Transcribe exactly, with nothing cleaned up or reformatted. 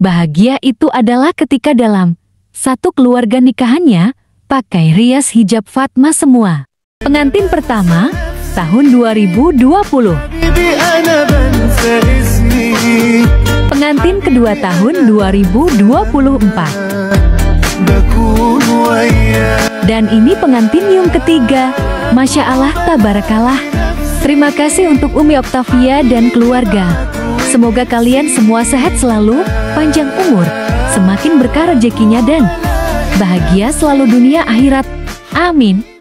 Bahagia itu adalah ketika dalam satu keluarga nikahannya pakai rias hijab Fatma semua. Pengantin pertama tahun dua ribu dua puluh. Pengantin kedua tahun dua ribu dua puluh empat. Dan ini pengantin yang ketiga. Masya Allah, tabarakallah. Terima kasih untuk Umi Oktavia dan keluarga. Semoga kalian semua sehat selalu, panjang umur, semakin berkah rezekinya dan bahagia selalu dunia akhirat. Amin.